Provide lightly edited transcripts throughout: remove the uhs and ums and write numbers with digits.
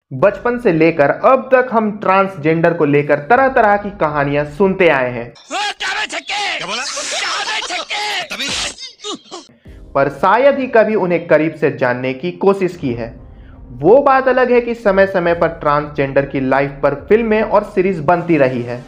बचपन से लेकर अब तक हम ट्रांसजेंडर को लेकर तरह तरह की कहानियां सुनते आए हैं, पर शायद ही कभी उन्हें करीब से जानने की कोशिश की है। वो बात अलग है कि समय समय पर ट्रांसजेंडर की लाइफ पर फिल्में और सीरीज बनती रही है।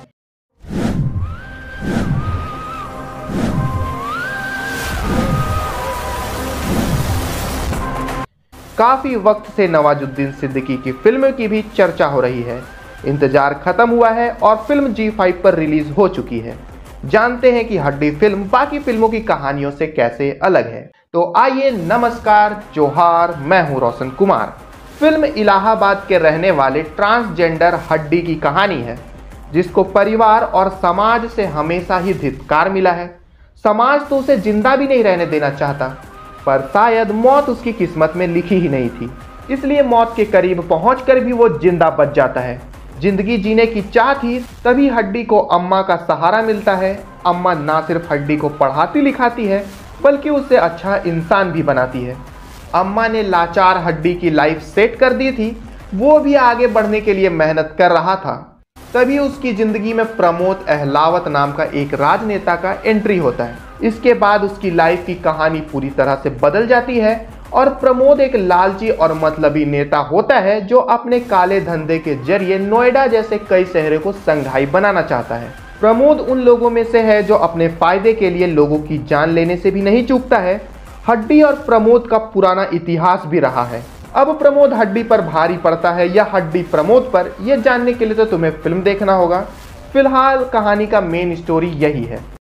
काफी वक्त से नवाजुद्दीन सिद्दीकी की फिल्म की भी चर्चा हो रही है। इंतजार खत्म हुआ है और फिल्म G5 पर रिलीज हो चुकी है। जानते हैं कि हड्डी फिल्म बाकी फिल्मों की कहानियों से कैसे अलग है। तो आइए, नमस्कार, जोहार, मैं हूं रोशन कुमार। फिल्म इलाहाबाद के रहने वाले ट्रांसजेंडर हड्डी की कहानी है, जिसको परिवार और समाज से हमेशा ही धिक्कार मिला है। समाज तो उसे जिंदा भी नहीं रहने देना चाहता, पर शायद मौत उसकी किस्मत में लिखी ही नहीं थी, इसलिए मौत के करीब पहुंचकर भी वो जिंदा बच जाता है। जिंदगी जीने की चाह थी, तभी हड्डी को अम्मा का सहारा मिलता है। अम्मा ना सिर्फ हड्डी को पढ़ाती लिखाती है, बल्कि उसे अच्छा इंसान भी बनाती है। अम्मा ने लाचार हड्डी की लाइफ सेट कर दी थी, वो भी आगे बढ़ने के लिए मेहनत कर रहा था। तभी उसकी जिंदगी में प्रमोद अहलावत नाम का एक राजनेता का एंट्री होता है। इसके बाद उसकी लाइफ की कहानी पूरी तरह से बदल जाती है और प्रमोद एक लालची और मतलबी नेता होता है, जो अपने काले धंधे के जरिए नोएडा जैसे कई शहरों को संघाई बनाना चाहता है। प्रमोद उन लोगों में से है जो अपने फायदे के लिए लोगों की जान लेने से भी नहीं चूकता है। हड्डी और प्रमोद का पुराना इतिहास भी रहा है। अब प्रमोद हड्डी पर भारी पड़ता है या हड्डी प्रमोद पर, यह जानने के लिए तो तुम्हें फिल्म देखना होगा। फिलहाल कहानी का मेन स्टोरी यही है।